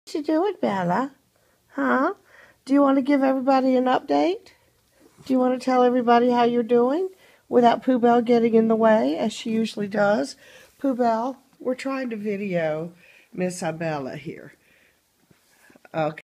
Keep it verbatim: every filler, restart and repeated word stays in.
What you doing, Bella? Huh? Do you want to give everybody an update? Do you want to tell everybody how you're doing without Pooh Bell getting in the way, as she usually does? Pooh Bell, we're trying to video Miss Abella here. Okay.